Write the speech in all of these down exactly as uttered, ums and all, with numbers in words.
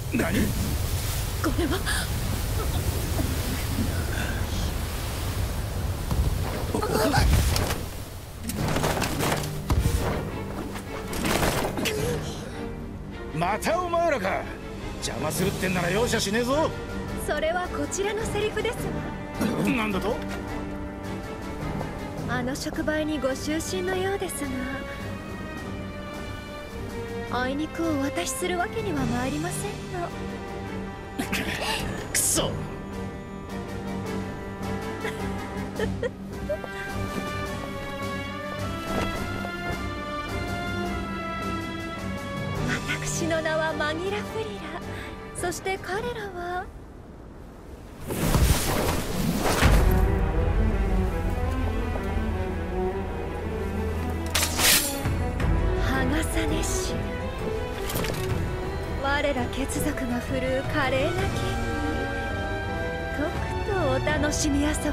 何？ これはまたお前らか。邪魔するってんなら容赦しねえぞ。 それはこちらのセリフですわ。 なんだと？ あの触媒にご就寝のようですが、あいにくお渡しするわけには参りませんの。 くそ。 私の名はマギラ・フリラ。そして彼らはハガサネ氏。我ら血族が振るう華麗な剣にとくとお楽しみ遊ばせ。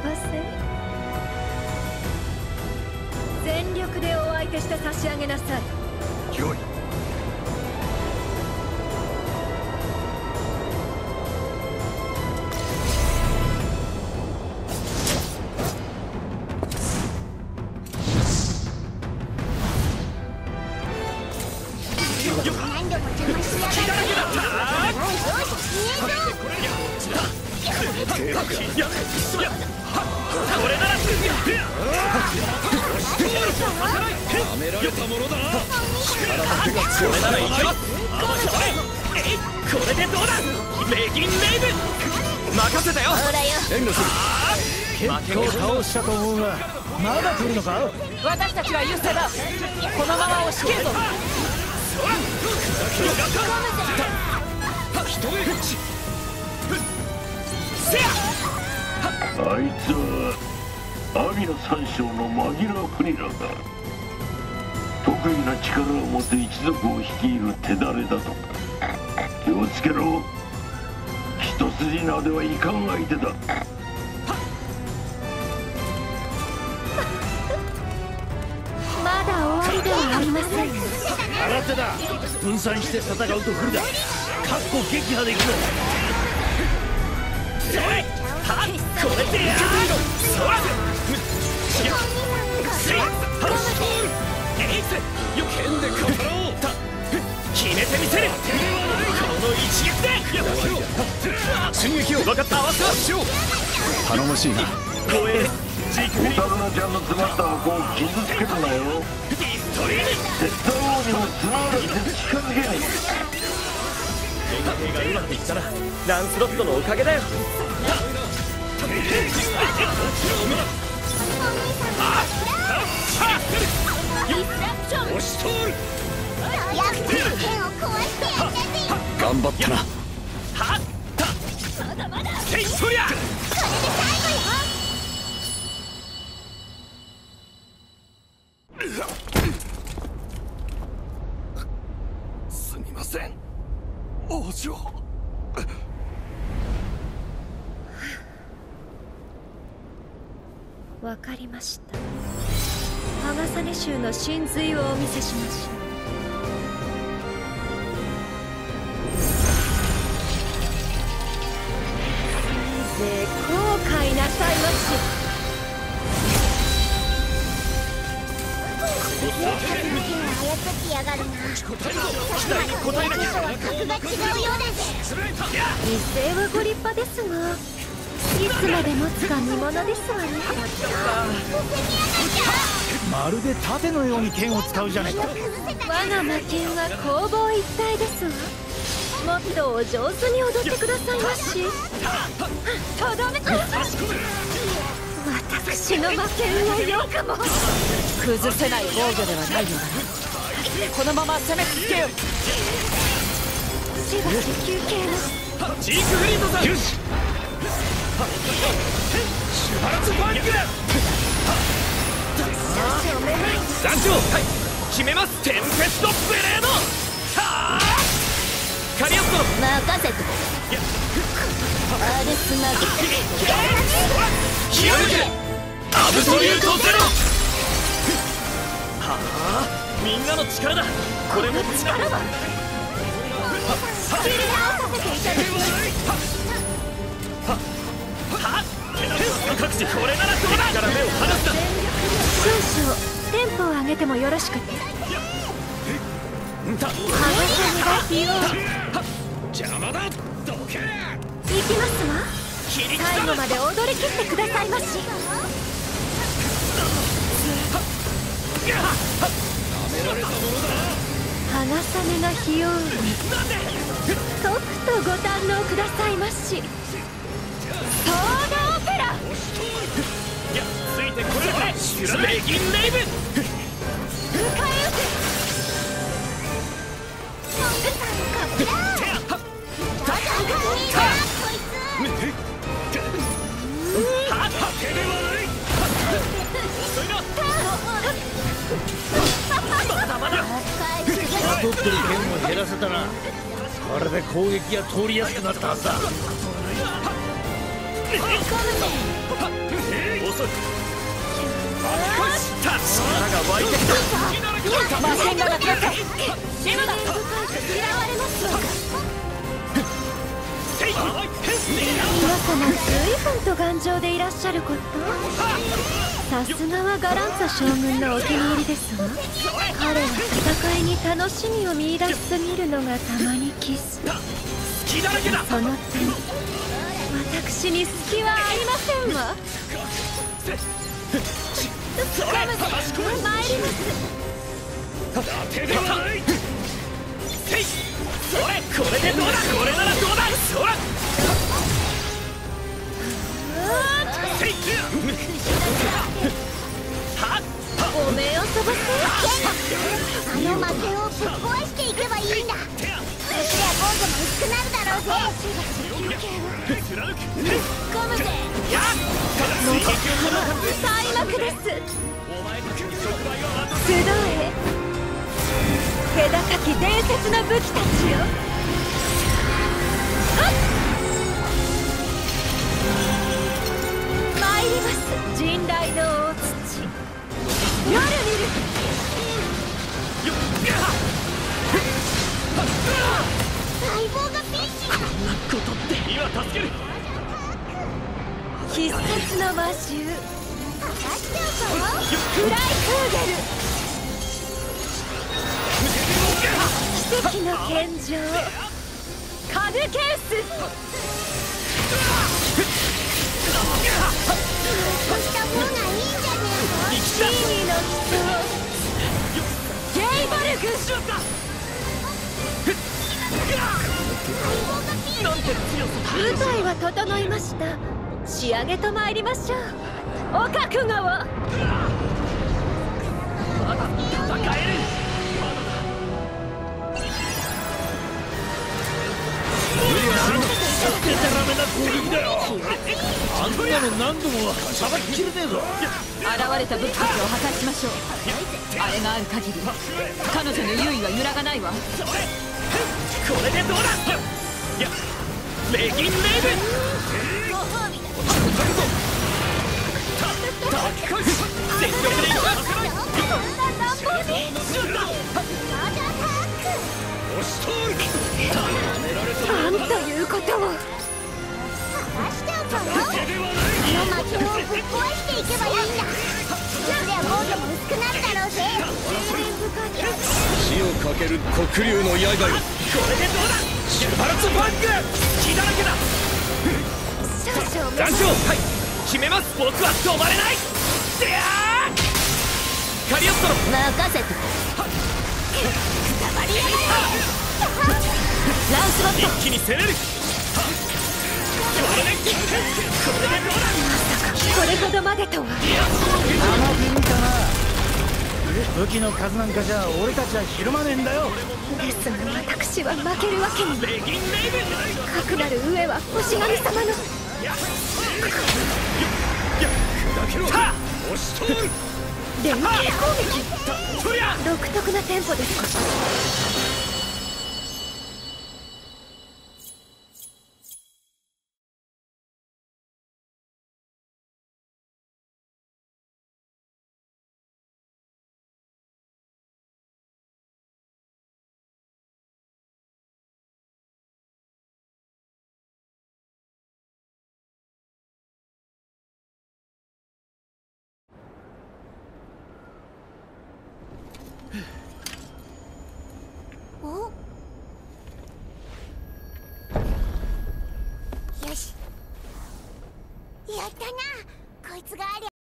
全力でお相手して差し上げなさい。 よい。 結構倒したと思うが、まだ来るのか？ 私たちは優勢だ。このまま押し切るぞ。 あいつはアミの三将のマギラ・フリラだ。得意な力を持つ一族を率いる手だれだとか。気をつけろ。一筋縄ではいかん相手だ。 まだ終わりではありません。 新手だ。分散して戦うと不利だ。かっこ撃破でいくぞ。 それはっこれでやるそらエイスよ剣で語ろう。決めてみせる。この一撃で進撃を分かった。合わせはしよう。 頼もしいな。 護衛オタルナちゃんの詰まった箱を傷つけるなよ。絶対王にもつまらず近づけねえ。がうまくいったらランスロットのおかげだよ。押し通る。 頑張ったな。 はったまだまだせいそりゃ。 すみません王女。 わかりました。ハガサネ州の真髄をお見せしましょう。せいぜい後悔なさいまし。 操ってやがるな。 期待に応えなきゃ。 格が違うようだぜ。 威勢はご立派ですが、いつまで持つか見ものですわね。 まるで盾のように剣を使うじゃねえか。 我が魔剣は攻防一体ですわ。もっとお上手に踊ってくださいまし。とどめて。私の魔剣はよくも崩せない防御ではないようだな。このまま攻め続けよう。 しばし休憩を。 ジークフリートさん。よし。シュバルツパンクだ。団長、はい、決めます。テンペストブレード。はあ。カリオストロ任せて。アルスマグ。 気を抜け。アブソリュートゼロ。はあ、みんなの力だ。これも力だ。は切り直させていただきます。 各自これならどうだから目を離すな。 少々テンポを上げてもよろしくて。 た羽生さんが火を邪魔だ。どけ。 行きますわ。 切り刻最後む。 まで踊り切ってくださいまし。花雨が日を生み、とくとご堪能くださいまし。ソーダオペラ。 いやついてこれだ。シュラレギンレイブ。 迎え撃て。 取ってる剣を減らせたな。これで攻撃が通りやすくなったはずだ。 遅い。力が湧いてきた。 魔剣がなくなった。シムだ。嫌われますわ。皆様随分と頑丈でいらっしゃること。さすがはガランツァ将軍のお気に入りですわ。彼は戦いに楽しみを見出しすぎるのがたまにキス。 隙だらけだ。 その点私に隙はありませんわ。 それ参ります。 当てではない。せい。それこれでどうだ。これならどうだ。そら。せい。はっ。 お目を飛ばせ。 あの魔剣をぶっ壊していけばいいんだ。そりゃ防御も薄くなるだろうぜ。 貫く。 ゴムでやっ。 開幕です。集え気高き伝説の武器たちよ。はっ。参ります。陣雷の大土。夜見る。 細胞がピンチだ。 ことって今助ける。 必殺の魔獣刺しちゃうかも。 フライクーゲル。奇跡の献上カヌケース。 こうした方がいいんじゃねシーニーの基礎ゲイボルグ。舞台は整いました。仕上げと参りましょう。お覚悟を。 戦える。 デタラメな攻撃だよ。あんなの何度もさばききれねえぞ。 現れた武器たちを破壊しましょう。あれがある限り彼女の優位は揺らがないわ。 これでどうだ。いやレギンレイブ。全力でいく。 なんということを。 刺しちゃうかも。あの魔剣をぶっ壊していけばいいんだ。そりゃ防御も薄くなるだろうぜ。 死をかける黒竜の刃よ。これでどうだ。シュバルツファング。血だらけだ。 少々 団長、はい決めます。僕は止まれない。でやーカリオストロ任せて。ランスバット。 一気に攻める。これでこれでどうだ。 これほどまでとは。 甘く見たな。武器の数なんかじゃ俺たちはひるまねえんだよ。 ですが私は負けるわけには。 レギンレイブ。 かくなる上は星神様の砕けろ。押し通る。 連携攻撃。 そりゃ独特なテンポですこと。 およしやったな。こいつがありゃ